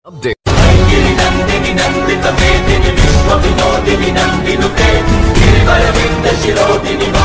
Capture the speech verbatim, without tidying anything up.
Update. Nandini Nandit मेदिनी विश्व विनोदिनी नंदिनुते गिरिवर विंद शिरोदिनी